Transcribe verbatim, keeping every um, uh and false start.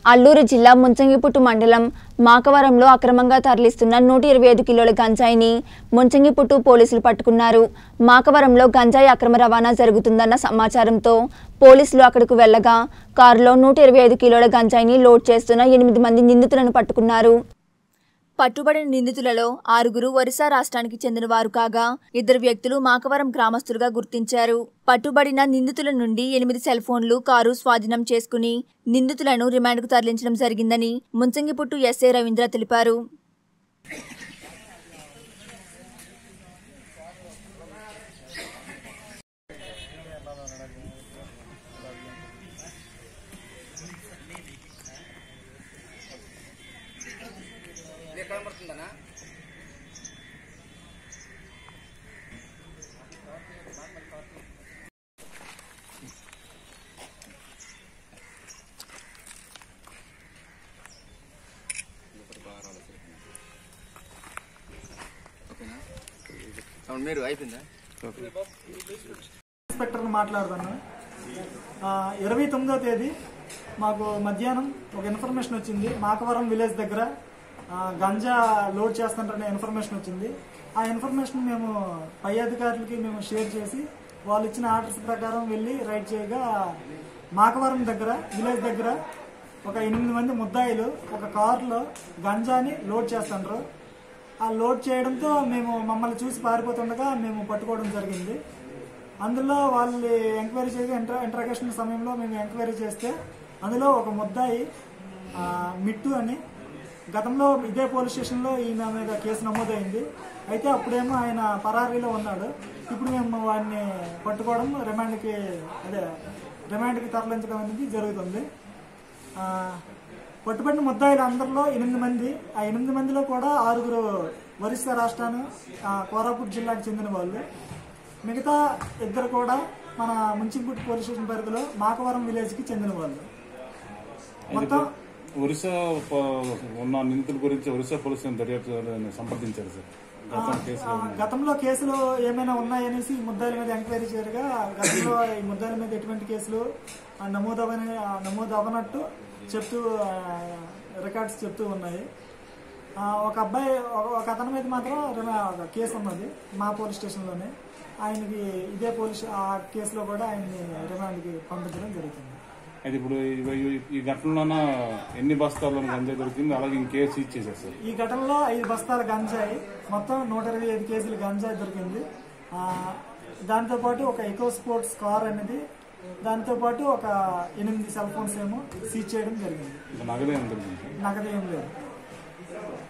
అల్లూరు జిల్లా ముంచంగిపుట్టు మండలం మాకవరంలో అక్రమంగా తరలిస్తున్న నూట ఇరవై ఐదు కిలోల గంజాయిని ముంచంగిపుట్టు పోలీసులు పట్టుకున్నారు. మాకవరంలో గంజాయి అక్రమ రవాణా జరుగుతుందన్న సమాచారంతో పోలీసులు అక్కడకు వెళ్లగా కారులో నూట ఇరవై ఐదు కిలోల గంజాయిని లోడ్ చేస్తున్న ఎనిమిది మంది నిందితులను పట్టుకున్నారు. పట్టుబడిన నిందితులలో ఆరుగురు ఒరిస్సా రాష్ట్రానికి చెందిన వారు కాగా ఇద్దరు వ్యక్తులు మాకవరం గ్రామస్తులుగా గుర్తించారు. పట్టుబడిన నిందితుల నుండి ఎనిమిది సెల్ ఫోన్లు, కారు స్వాధీనం చేసుకుని నిందితులను రిమాండ్కు తరలించడం జరిగిందని ముంచంగిపుట్టు ఎస్ఐ రవీంద్ర తెలిపారు. కనబడుతుందనా మీరు అయిపోయిందా? ఇన్స్పెక్టర్ మాట్లాడుతున్నాను. ఇరవై తొమ్మిదో తేదీ మాకు మధ్యాహ్నం ఒక ఇన్ఫర్మేషన్ వచ్చింది. మాకవరం విలేజ్ దగ్గర గంజా లోడ్ చేస్తుంటారనే ఇన్ఫర్మేషన్ వచ్చింది. ఆ ఇన్ఫర్మేషన్ మేము పై అధికారులకి మేము షేర్ చేసి వాళ్ళు ఇచ్చిన ఆర్డర్స్ ప్రకారం వెళ్ళి రైడ్ చేయగా మాకవరం దగ్గర విలేజ్ దగ్గర ఒక ఎనిమిది మంది ముద్దాయిలు ఒక కారులో గంజాని లోడ్ చేస్తుంటారు. ఆ లోడ్ చేయడంతో మేము మమ్మల్ని చూసి పారిపోతుండగా మేము పట్టుకోవడం జరిగింది. అందులో వాళ్ళు ఎంక్వైరీ చేసి ఇంట్రా ఇంట్రాగేషన్ సమయంలో మేము ఎంక్వైరీ చేస్తే అందులో ఒక ముద్దాయి మిట్టు అని గతంలో ఇదే పోలీస్ స్టేషన్లో ఈయన మీద కేసు నమోదైంది. అయితే అప్పుడేమో ఆయన పరారీలో ఉన్నాడు. ఇప్పుడు మేము వాడిని పట్టుకోవడం రిమాండ్కి అదే రిమాండ్కి తరలించడం అనేది జరుగుతుంది. పట్టుబడిన ముద్దాయిలు అందరిలో ఎనిమిది మంది ఆ ఎనిమిది మందిలో కూడా ఆరుగురు ఒరిస్సా రాష్ట్రాన్ని కోరాపుట్ జిల్లాకు చెందిన వాళ్ళు. మిగతా ఇద్దరు కూడా మన ముంచింపుట్టు పోలీస్ స్టేషన్ పరిధిలో మాకవరం విలేజ్కి చెందిన వాళ్ళు. మొత్తం ఒరిస్సా ఉన్న నిందితుల గురించి ఒరిస్సా పోలీసులను దర్యాప్తు సంప్రదించారు సార్. గతంలో కేసులు ఏమైనా ఉన్నాయనేసి ఈ ముద్దాయిల మీద ఎంక్వైరీ చేయగా గతంలో ఈ ముద్దాయిల మీద ఎటువంటి కేసులు నమోదవని నమోదు అవనట్టు చెప్తూ రికార్డ్స్ చెప్తూ ఉన్నాయి. ఒక అబ్బాయి ఒక అతని మీద మాత్రం కేసు ఉన్నది మా పోలీస్ స్టేషన్లోనే. ఆయనకి ఇదే పోలీస్ ఆ కేసులో కూడా ఆయన్ని రిమాండ్కి పంపించడం జరుగుతుంది. అయితే ఇప్పుడు ఈ ఘటనలో ఎన్ని బస్తాల్లో గంజాయి దొరికింది, అలాగే ఇంకేసి ఇచ్చేసారు సార్? ఈ ఘటనలో ఐదు బస్తాల గంజాయి, మొత్తం నూట ఇరవై ఐదు కేజీలు గంజాయి దొరికింది. దాంతో పాటు ఒక ఎకో స్పోర్ట్స్ కార్ అనేది, దాంతో పాటు ఒక ఎనిమిది సెల్ ఫోన్స్ ఏమో సీజ్ చేయడం జరిగింది. నగదు ఏం దొరికింది? నగదు ఏం లేదు.